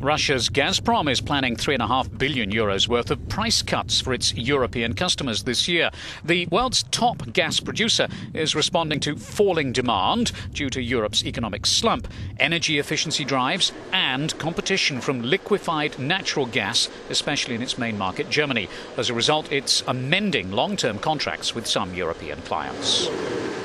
Russia's Gazprom is planning €3.5 billion worth of price cuts for its European customers this year. The world's top gas producer is responding to falling demand due to Europe's economic slump, energy efficiency drives and competition from liquefied natural gas, especially in its main market, Germany. As a result, it's amending long-term contracts with some European clients.